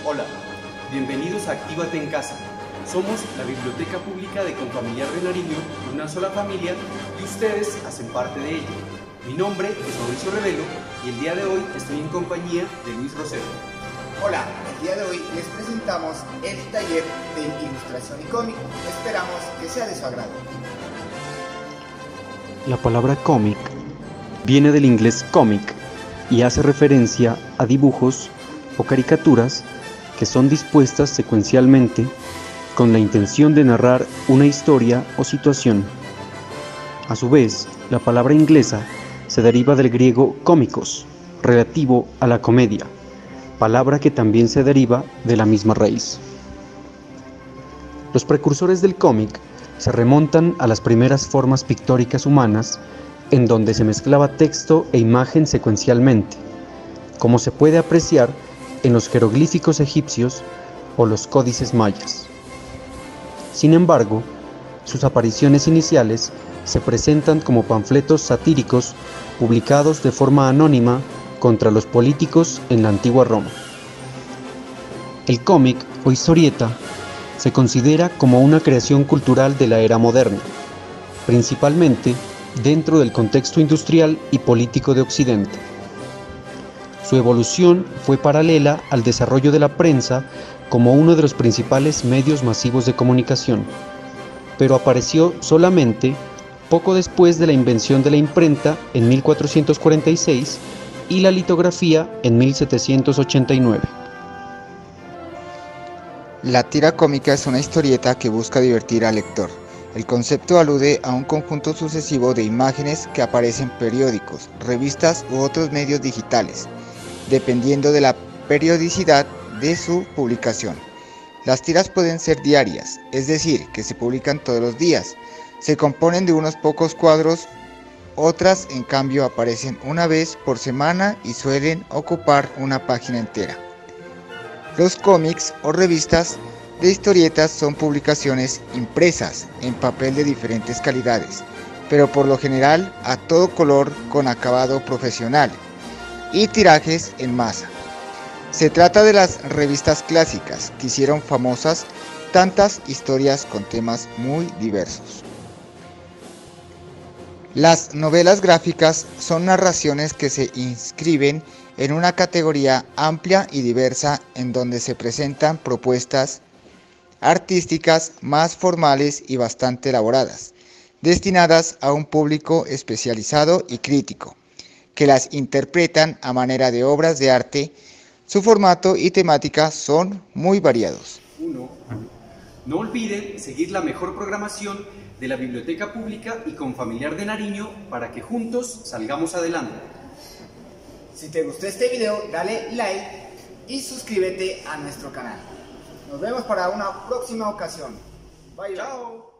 Hola, bienvenidos a Actívate en Casa. Somos la Biblioteca Pública de Confamiliar de Nariño, una sola familia, y ustedes hacen parte de ella. Mi nombre es Mauricio Revelo y el día de hoy estoy en compañía de Luis Rosero. Hola, el día de hoy les presentamos el taller de ilustración y cómic. Esperamos que sea de su agrado. La palabra cómic viene del inglés comic y hace referencia a dibujos o caricaturas que son dispuestas secuencialmente con la intención de narrar una historia o situación. A su vez, la palabra inglesa se deriva del griego cómicos, relativo a la comedia, palabra que también se deriva de la misma raíz. Los precursores del cómic se remontan a las primeras formas pictóricas humanas en donde se mezclaba texto e imagen secuencialmente, como se puede apreciar en los jeroglíficos egipcios o los códices mayas. Sin embargo, sus apariciones iniciales se presentan como panfletos satíricos publicados de forma anónima contra los políticos en la antigua Roma. El cómic o historieta se considera como una creación cultural de la era moderna, principalmente dentro del contexto industrial y político de Occidente. Su evolución fue paralela al desarrollo de la prensa como uno de los principales medios masivos de comunicación, pero apareció solamente poco después de la invención de la imprenta en 1446 y la litografía en 1789. La tira cómica es una historieta que busca divertir al lector. El concepto alude a un conjunto sucesivo de imágenes que aparecen en periódicos, revistas u otros medios digitales, dependiendo de la periodicidad de su publicación. Las tiras pueden ser diarias, es decir, que se publican todos los días. Se componen de unos pocos cuadros, otras en cambio aparecen una vez por semana y suelen ocupar una página entera. Los cómics o revistas de historietas son publicaciones impresas en papel de diferentes calidades, pero por lo general a todo color con acabado profesional y tirajes en masa. Se trata de las revistas clásicas que hicieron famosas tantas historias con temas muy diversos. Las novelas gráficas son narraciones que se inscriben en una categoría amplia y diversa en donde se presentan propuestas artísticas más formales y bastante elaboradas, destinadas a un público especializado y crítico, que las interpretan a manera de obras de arte. Su formato y temática son muy variados. No olviden seguir la mejor programación de la Biblioteca Pública y Confamiliar de Nariño para que juntos salgamos adelante. Si te gustó este video, dale like y suscríbete a nuestro canal. Nos vemos para una próxima ocasión. Bye. Chao.